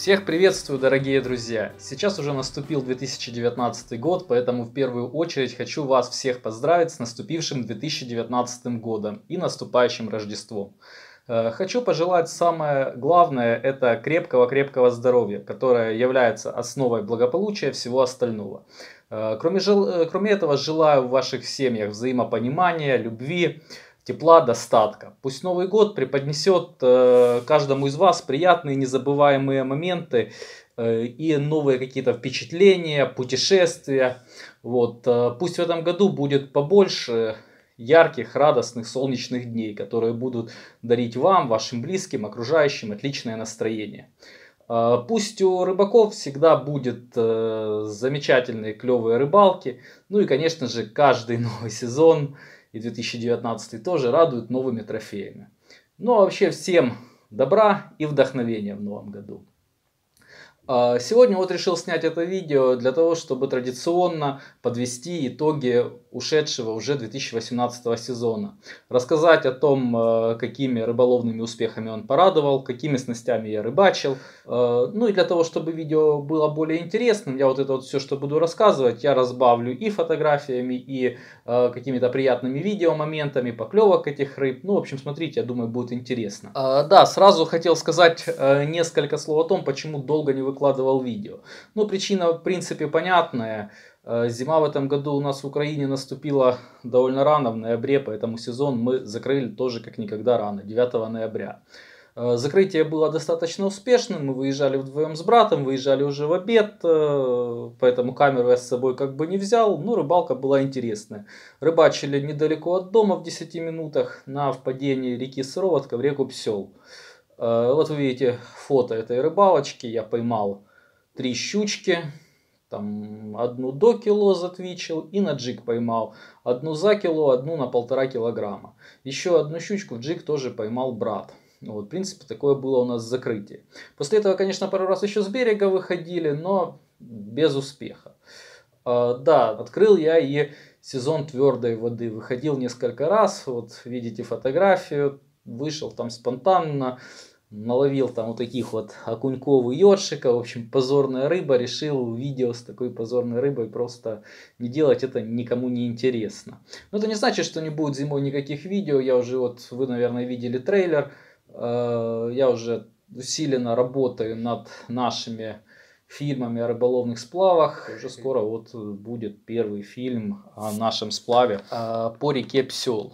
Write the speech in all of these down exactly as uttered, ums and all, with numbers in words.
Всех приветствую, дорогие друзья! Сейчас уже наступил две тысячи девятнадцатый год, поэтому в первую очередь хочу вас всех поздравить с наступившим две тысячи девятнадцатым годом и наступающим Рождеством. Хочу пожелать самое главное – это крепкого-крепкого здоровья, которое является основой благополучия всего остального. Кроме, жел... Кроме этого, желаю в ваших семьях взаимопонимания, любви, тепла, достатка. Пусть Новый год преподнесет э, каждому из вас приятные, незабываемые моменты э, и новые какие-то впечатления, путешествия. Вот, э, пусть в этом году будет побольше ярких, радостных, солнечных дней, которые будут дарить вам, вашим близким, окружающим отличное настроение. Э, пусть у рыбаков всегда будет э, замечательные, клевые рыбалки. Ну и, конечно же, каждый новый сезон и две тысячи девятнадцатый тоже радует новыми трофеями. Ну а вообще всем добра и вдохновения в новом году. Сегодня вот решил снять это видео для того, чтобы традиционно подвести итоги ушедшего уже две тысячи восемнадцатого сезона. Рассказать о том, какими рыболовными успехами он порадовал, какими снастями я рыбачил. Ну и для того, чтобы видео было более интересным, я вот это вот все, что буду рассказывать, я разбавлю и фотографиями, и какими-то приятными видеомоментами, поклевок этих рыб. Ну, в общем, смотрите, я думаю, будет интересно. Да, сразу хотел сказать несколько слов о том, почему долго не выкладывал выкладывал видео. Ну, причина, в принципе, понятная. Зима в этом году у нас в Украине наступила довольно рано, в ноябре, поэтому сезон мы закрыли тоже как никогда рано, девятого ноября. Закрытие было достаточно успешным, мы выезжали вдвоем с братом, выезжали уже в обед, поэтому камеру я с собой как бы не взял, но рыбалка была интересная. Рыбачили недалеко от дома, в десяти минутах, на впадении реки Сыроватка в реку Псел. Вот вы видите фото этой рыбалочки, я поймал три щучки, там одну до кило затвичил и на джиг поймал, одну за кило, одну на полтора килограмма. Еще одну щучку в джиг тоже поймал брат. Вот, в принципе, такое было у нас закрытие. После этого, конечно, пару раз еще с берега выходили, но без успеха. Да, открыл я и сезон твердой воды, выходил несколько раз, вот видите фотографию. Вышел там спонтанно, наловил там вот таких вот окуньков и ёршика. В общем, позорная рыба. Решил видео с такой позорной рыбой просто не делать, это никому не интересно. Но это не значит, что не будет зимой никаких видео. Я уже вот, вы, наверное, видели трейлер. Я уже усиленно работаю над нашими фильмами о рыболовных сплавах. Уже скоро вот будет первый фильм о нашем сплаве по реке Псел.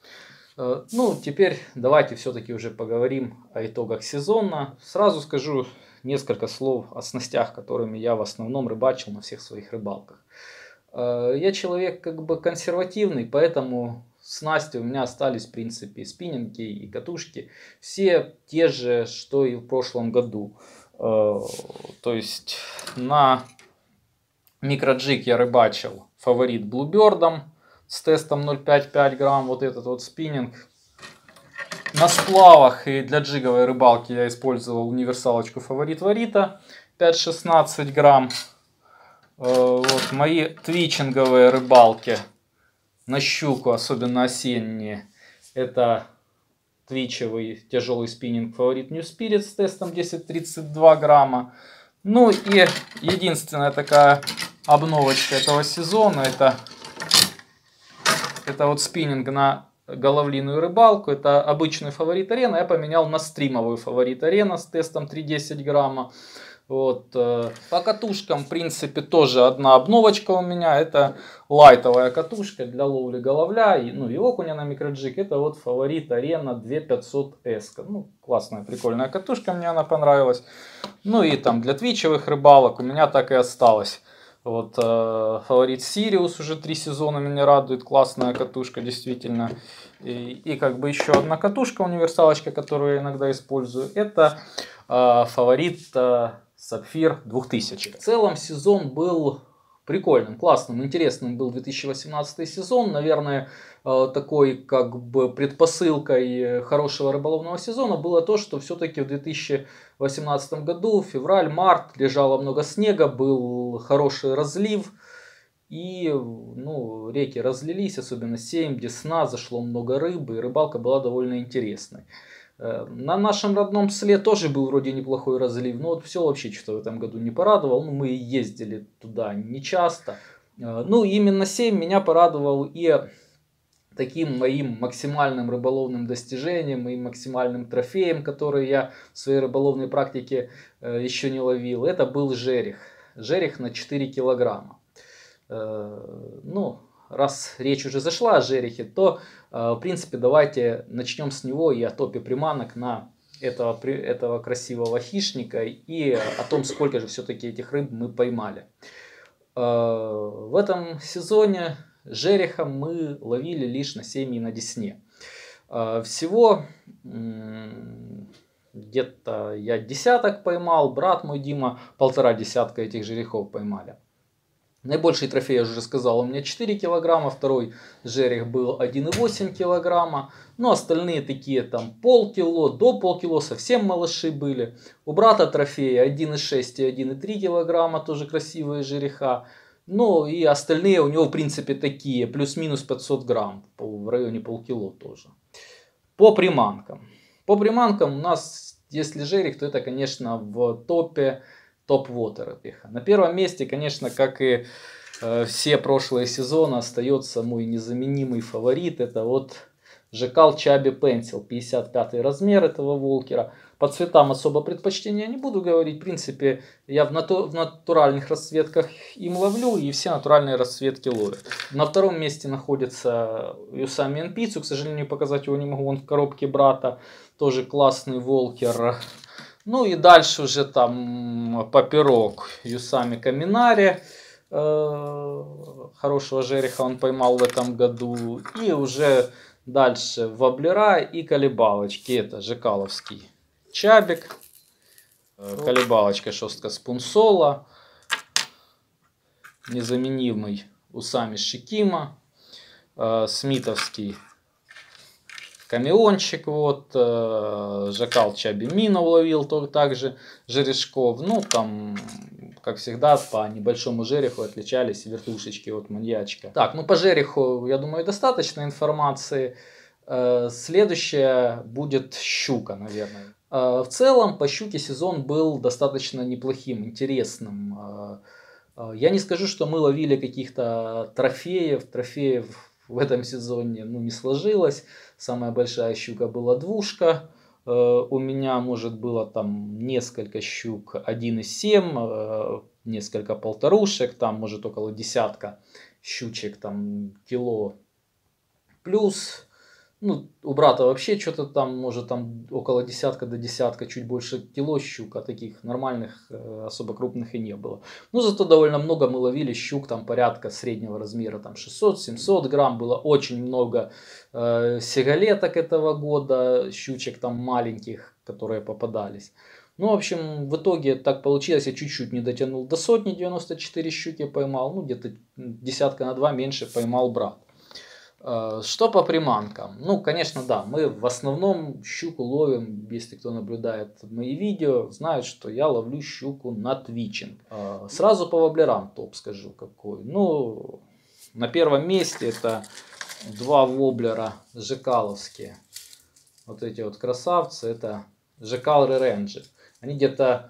Ну, теперь давайте все-таки уже поговорим о итогах сезона. Сразу скажу несколько слов о снастях, которыми я в основном рыбачил на всех своих рыбалках. Я человек как бы консервативный, поэтому снасти у меня остались в принципе спиннинги и катушки. Все те же, что и в прошлом году. То есть на микроджиг я рыбачил Фаворит Bluebird с тестом ноль пять пять грамм, вот этот вот спиннинг. На сплавах и для джиговой рыбалки я использовал универсалочку Фаворит Варита пять шестнадцать грамм. Вот мои твичинговые рыбалки на щуку, особенно осенние, это твичевый тяжелый спиннинг Фаворит New Spirit с тестом десять тридцать два грамма. Ну и единственная такая обновочка этого сезона, это Это вот спиннинг на головлиную рыбалку. Это обычный Фаворит Арена. Я поменял на стримовую Фаворит Арена с тестом три десять грамма. Вот. По катушкам, в принципе, тоже одна обновочка у меня. Это лайтовая катушка для ловли головля. И, ну, и окуня на микроджиг. Это вот Фаворит Арена две пятьсот эс. Ну, классная, прикольная катушка. Мне она понравилась. Ну и там для твичевых рыбалок у меня так и осталось. Вот, э, Фаворит Сириус уже три сезона меня радует, классная катушка, действительно. И, и как бы еще одна катушка, универсалочка, которую я иногда использую, это э, Фаворит э, Сапфир двухтысячный. В целом сезон был прикольным, классным, интересным был две тысячи восемнадцатый сезон. Наверное, э, такой как бы предпосылкой хорошего рыболовного сезона было то, что все-таки в две тысячи восемнадцатом году, февраль-март, лежало много снега, был хороший разлив. И ну, реки разлились, особенно Семь, Десна, зашло много рыбы, и рыбалка была довольно интересной. На нашем родном Сле тоже был вроде неплохой разлив, но вот все вообще что-то в этом году не порадовал. Ну, мы ездили туда не часто. Ну, именно семь меня порадовал и таким моим максимальным рыболовным достижением и максимальным трофеем, который я в своей рыболовной практике еще не ловил. Это был жерех. Жерех на четыре килограмма. Ну, раз речь уже зашла о жерехе, то, в принципе, давайте начнем с него и о топе приманок на этого, этого красивого хищника и о том, сколько же все-таки этих рыб мы поймали. В этом сезоне жереха мы ловили лишь на семьи и на Десне. Всего где-то я десяток поймал, брат мой Дима полтора десятка этих жерехов поймали. Наибольший трофей, я уже сказал, у меня четыре килограмма, второй жерех был один и восемь килограмма. Ну, остальные такие там полкило, до полкило, совсем малыши были. У брата трофеи один и шесть и один и три килограмма, тоже красивые жереха. Ну, и остальные у него, в принципе, такие, плюс-минус пятьсот грамм, в районе полкило тоже. По приманкам. По приманкам у нас, если жерех, то это, конечно, в топе топ-вотер. На первом месте, конечно, как и э, все прошлые сезоны, остается мой незаменимый фаворит. Это вот Жекал Chubby Pencil, пятьдесят пятый размер этого волкера. По цветам особо предпочтения не буду говорить. В принципе, я в, нату в натуральных расцветках им ловлю, и все натуральные расцветки ловят. На втором месте находится Usami Enpitsu. К сожалению, показать его не могу, он в коробке брата. Тоже классный волкер. Ну и дальше уже там поперек Usami Kaminari. Хорошего жереха он поймал в этом году. И уже дальше воблера и колебалочки. Это жекаловский чабик. Колебалочка шостка спунсола. Незаменимый Usami Shikima. Смитовский камеончик, вот, э, Жекал Chubby Minnow уловил также жерешков. Ну, там, как всегда, по небольшому жереху отличались вертушечки от маньячка. Так, ну по жереху, я думаю, достаточно информации. Э, следующая будет щука, наверное. Э, в целом, по щуке сезон был достаточно неплохим, интересным. Э, э, я не скажу, что мы ловили каких-то трофеев, трофеев в этом сезоне ну, не сложилось. Самая большая щука была двушка. Э, у меня, может, было там несколько щук один и семь, э, несколько полторушек, там, может, около десятка щучек, там, кило плюс. Ну, у брата вообще что-то там, может, там около десятка до десятка, чуть больше кило щук, а таких нормальных, особо крупных и не было. Но зато довольно много мы ловили щук, там порядка среднего размера, там шестьсот-семьсот грамм, было очень много э, сигалеток этого года, щучек там маленьких, которые попадались. Ну, в общем, в итоге так получилось, я чуть-чуть не дотянул до сотни, девяносто четыре щуки поймал, ну, где-то десятка на два меньше поймал брат. Что по приманкам? Ну, конечно, да, мы в основном щуку ловим, если кто наблюдает мои видео, знают, что я ловлю щуку на твичинг. Сразу по воблерам топ скажу какой. Ну, на первом месте это два воблера жекаловские. Вот эти вот красавцы, это Жекал Реренджи. Они где-то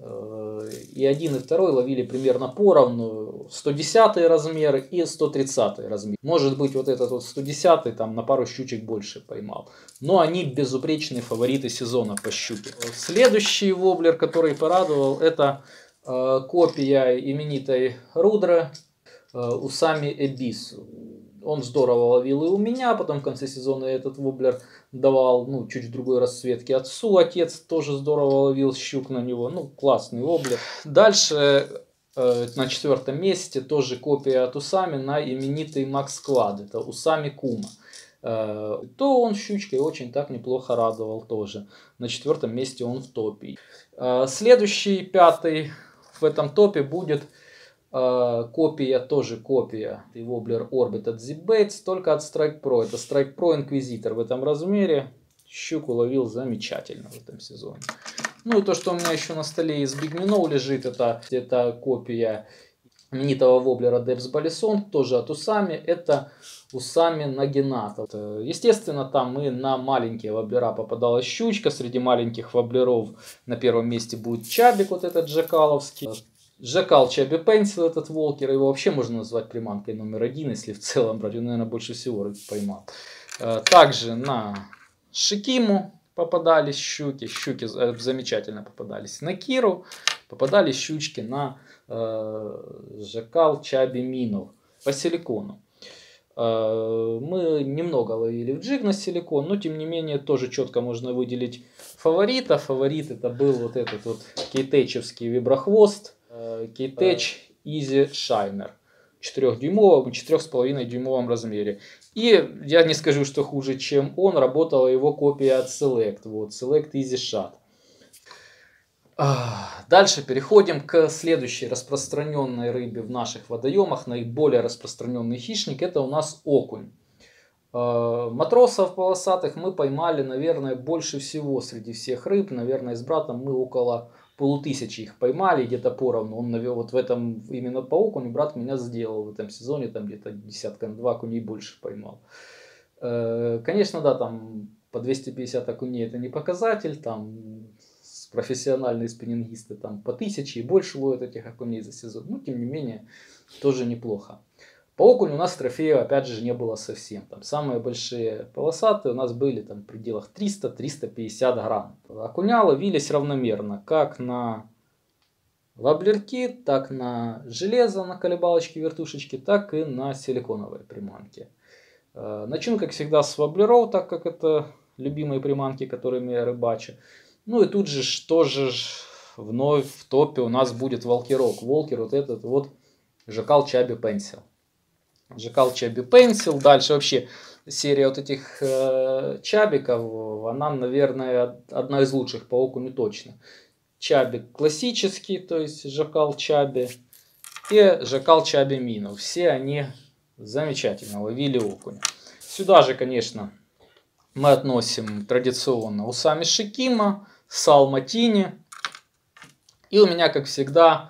и один, и второй ловили примерно поровну. сто десятый размер и сто тридцатый размер. Может быть, вот этот вот сто десятый там на пару щучек больше поймал. Но они безупречные фавориты сезона по щуке. Следующий воблер, который порадовал, это э, копия именитой Рудре э, Usami Ebisu. Он здорово ловил и у меня, потом в конце сезона этот воблер давал, ну, чуть в другой расцветке отцу. Отец тоже здорово ловил щук на него, ну, классный воблер. Дальше э, на четвертом месте тоже копия от Usami на именитый Max Clad, это Usami Kuma. Э, то он щучкой очень так неплохо радовал тоже. На четвертом месте он в топе. Э, следующий, пятый в этом топе будет Uh, копия, тоже копия и воблер Orbit от ZipBaits, только от Strike Pro. Это Strike Pro Inquisitor в этом размере. Щуку ловил замечательно в этом сезоне. Ну и то, что у меня еще на столе из Big Minnow лежит, это, это копия знаменитого воблера Депс Балисон, тоже от Усами, это Усами Нагинат. Естественно, там и на маленькие воблера попадалась щучка, среди маленьких воблеров на первом месте будет чабик, вот этот джекаловский. Жакал Чаби Пенсил, этот волкер, его вообще можно назвать приманкой номер один, если в целом брать, он, наверное, больше всего рыб поймал. Также на Шикиму попадались щуки, щуки замечательно попадались на Киру, попадались щучки на э, Жакал Чаби Минов по силикону. Э, мы немного ловили в джиг на силикон, но тем не менее тоже четко можно выделить фаворита. Фаворит это был вот этот вот кейтечевский виброхвост. Кейтеч Easy Shiner в четырёхдюймовом и четырёх с половиной дюймовом размере. И я не скажу, что хуже, чем он, работала его копия от Select. Вот, Select Easy Shot. Дальше переходим к следующей распространенной рыбе в наших водоемах. Наиболее распространенный хищник это у нас окунь. Матросов полосатых мы поймали, наверное, больше всего среди всех рыб. Наверное, с братом мы около полутысячи их поймали, где-то поровну. Он навел вот в этом, именно по окуню брат меня сделал в этом сезоне, там где-то десятка на два окуней больше поймал. Конечно, да, там по двести пятьдесят окуней это не показатель, там профессиональные спиннингисты там по тысяче и больше ловят этих окуней за сезон. Но тем не менее, тоже неплохо. По окуню у нас трофеев опять же не было совсем. Там самые большие полосатые у нас были там в пределах триста — триста пятьдесят грамм. Окуня ловились равномерно, как на воблерки, так на железо, на колебалочки, вертушечки, так и на силиконовые приманки. Начну, как всегда, с воблеров, так как это любимые приманки, которыми я рыбачу. Ну и тут же тоже вновь в топе у нас будет волкерок. Волкер вот этот вот Жакал Чаби Пенсил. Жакал Чаби Пенсил. Дальше вообще серия вот этих э, чабиков, она, наверное, одна из лучших по окуню точно. Чабик классический, то есть Жакал Чаби, и Жакал Чаби Мино. Все они замечательно ловили окуня. Сюда же, конечно, мы относим традиционно Усами Шикима, Салматини. И у меня, как всегда,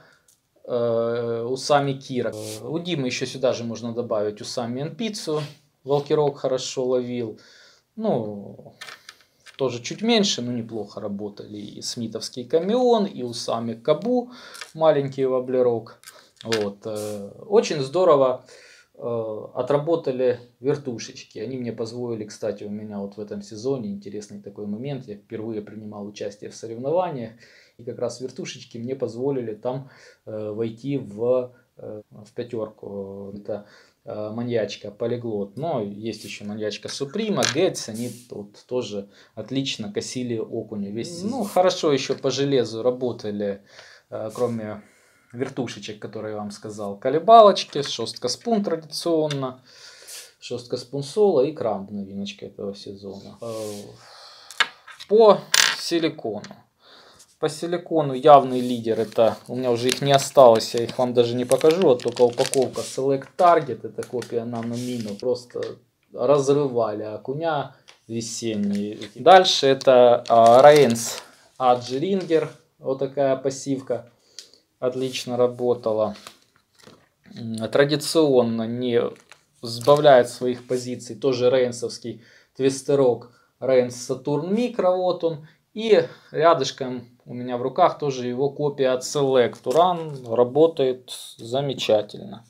Усами Кира. У Димы еще сюда же можно добавить Усами Энпицу. Волкерок хорошо ловил. Ну, тоже чуть меньше, но неплохо работали. И Смитовский Камеон, и Усами Кабу, маленький воблерок. Вот. Очень здорово отработали вертушечки. Они мне позволили, кстати, у меня вот в этом сезоне интересный такой момент. Я впервые принимал участие в соревнованиях. И как раз вертушечки мне позволили там э, войти в, э, в пятерку. Это э, маньячка Полиглот. Но есть еще маньячка Суприма, Гетс. Они тут тоже отлично косили окуня весь сезон. Ну, хорошо еще по железу работали, э, кроме вертушечек, которые я вам сказал. Колебалочки, шостка спун традиционно. Шостка спун соло и крамп, новиночка этого сезона. Э, по силикону. По силикону явный лидер, это у меня уже их не осталось, я их вам даже не покажу, а только упаковка Select Target, это копия Nano Mino, просто разрывали окуня весенние. Дальше это Rains Agi Ringer, вот такая пассивка, отлично работала. Традиционно не сбавляет своих позиций, тоже рейнсовский твистерок Rains Saturn Micro, вот он. И рядышком у меня в руках тоже его копия от Select. Уран работает замечательно.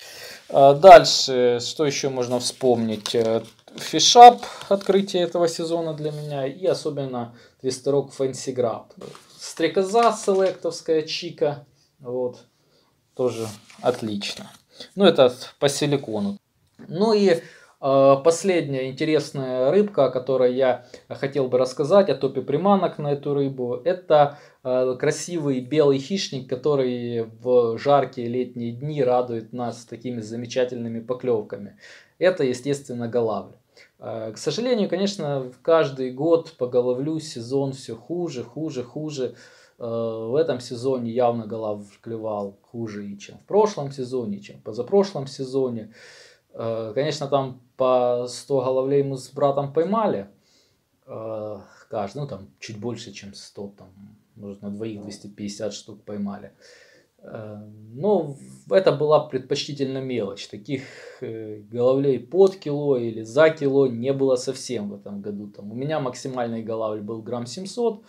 Дальше, что еще можно вспомнить? Фишап, открытие этого сезона для меня. И особенно твистерок Fancy Grab. Стрекоза селектовская Чика. Вот, тоже отлично. Ну, это по силикону. Ну и последняя интересная рыбка, о которой я хотел бы рассказать, о топе приманок на эту рыбу, это красивый белый хищник, который в жаркие летние дни радует нас такими замечательными поклевками. Это, естественно, голавль. К сожалению, конечно, каждый год по головлю сезон все хуже, хуже, хуже. В этом сезоне явно голавль клевал хуже, чем в прошлом сезоне, чем в позапрошлом сезоне. Конечно, там по сто головлей мы с братом поймали. Каждый, ну там чуть больше, чем сто, там, может на двоих двести пятьдесят штук поймали. Но это была предпочтительно мелочь. Таких головлей под кило или за кило не было совсем в этом году. Там у меня максимальный головль был грамм семьсот,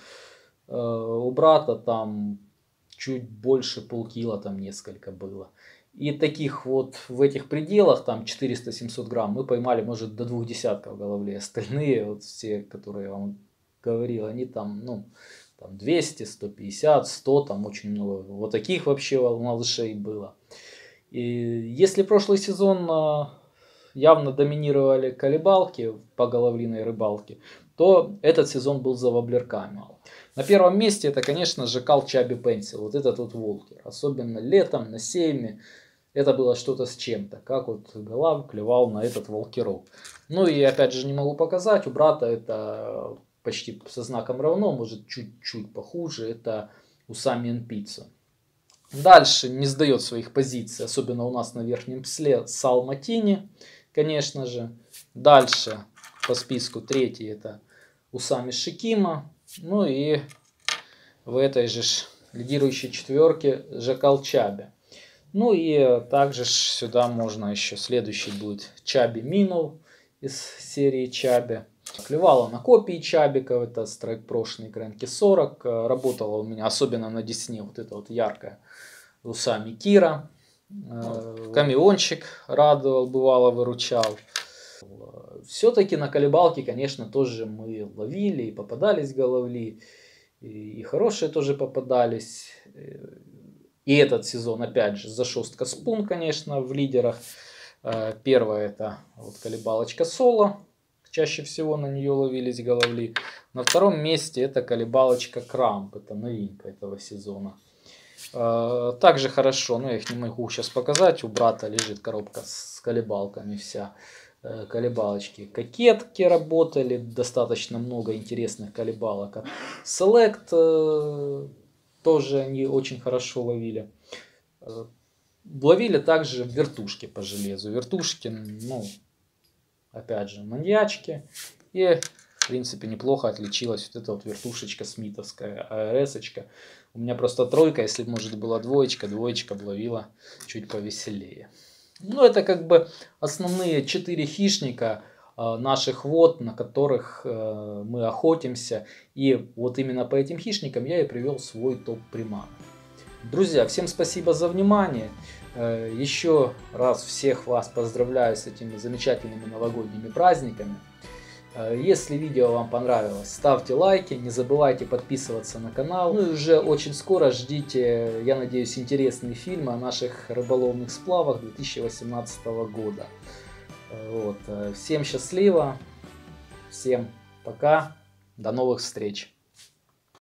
у брата там чуть больше полкила, там несколько было. И таких вот в этих пределах, там четыреста-семьсот грамм, мы поймали, может, до двух десятков головлей. Остальные, вот все, которые я вам говорил, они там, ну, там двести, сто пятьдесят, сто, там очень много. Вот таких вообще малышей было. И если прошлый сезон явно доминировали колебалки по головлиной рыбалке, то этот сезон был за воблерками. На первом месте это, конечно же, Кал Чаби Пенсил, вот этот вот волкер. Особенно летом, на сейме, это было что-то с чем-то. Как вот голав клевал на этот волкерок. Ну и опять же не могу показать, у брата это почти со знаком равно, может чуть-чуть похуже, это Усами Пицца. Дальше не сдает своих позиций, особенно у нас на верхнем псле, Сал Матини, конечно же. Дальше по списку третий это Усами Шикима. Ну и в этой же лидирующей четверке Жакал Чаби. Ну и также сюда можно еще, следующий будет Чаби Минул из серии Чаби. Клевала на копии чабиков, это страйк прошлый Кренки сорок. Работала у меня особенно на Десне, вот это вот яркая Усами Кира. Камиончик радовал, бывало выручал. Все-таки на колебалке, конечно, тоже мы ловили и попадались головли. И хорошие тоже попадались. И этот сезон, опять же, зашостка спун, конечно, в лидерах. Первое это вот колебалочка соло. Чаще всего на нее ловились головли. На втором месте это колебалочка Крамп. Это новинка этого сезона. Также хорошо, но я их не могу сейчас показать. У брата лежит коробка с колебалками вся. Колебалочки кокетки работали. Достаточно много интересных колебалок. Select тоже они очень хорошо ловили. Ловили также вертушки по железу. Вертушки, ну... Опять же, маньячки. И, в принципе, неплохо отличилась вот эта вот вертушечка смитовская, АРС-очка. У меня просто тройка, если бы, может, была двоечка, двоечка бы ловила чуть повеселее. Ну, это как бы основные четыре хищника э, наших вод, на которых э, мы охотимся. И вот именно по этим хищникам я и привел свой топ приманок. Друзья, всем спасибо за внимание. Еще раз всех вас поздравляю с этими замечательными новогодними праздниками. Если видео вам понравилось, ставьте лайки, не забывайте подписываться на канал. Ну и уже очень скоро ждите, я надеюсь, интересные фильмы о наших рыболовных сплавах две тысячи восемнадцатого года. Вот. Всем счастливо, всем пока, до новых встреч!